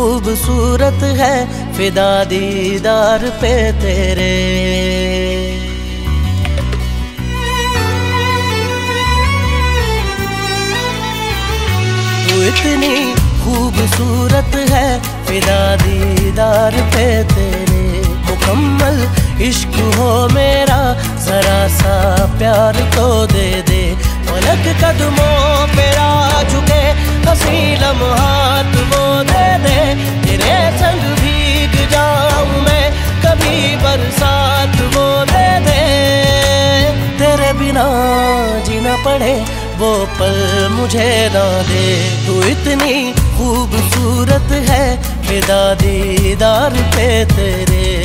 खूबसूरत है फिदा दीदार पे तेरे। तू इतनी खूबसूरत है फिदा दीदार पे तेरे। मुकम्मल इश्क हो मेरा जरा सा प्यार तो दे दे। पलक कदमों पे आ झुके हंसी लम्हात वो दे दे। तेरे संग भीग जाऊं मैं कभी बरसात वो दे दे। तेरे बिना जीना पड़े वो पल मुझे ना दे। तू इतनी खूबसूरत है फिदा दीदार पे तेरे।